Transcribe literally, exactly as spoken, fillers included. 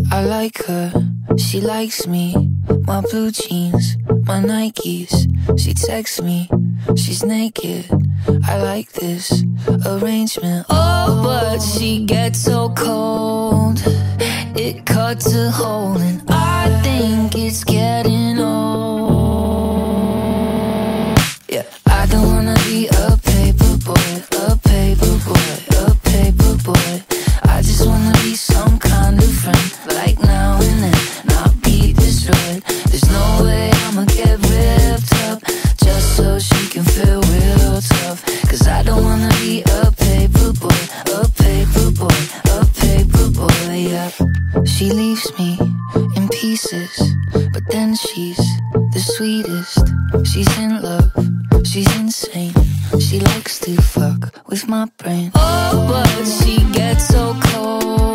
I like her, she likes me. My blue jeans, my Nikes. She texts me, she's naked. I like this arrangement. Oh, but she gets so cold, it cuts a hole, and I think it's getting old. Yeah, I don't wanna be a paper boy, a paper boy, a paper boy. I just wanna be some kind of friend, like now and then, not be destroyed. There's no way I'ma get ripped up just so she can feel real tough. Cause I don't wanna be a paper boy, a paper boy, a paper boy, yeah. She leaves me in pieces, but then she's the sweetest. She's in love, she's insane. She likes to fuck with my brain. Oh, but she gets so cold,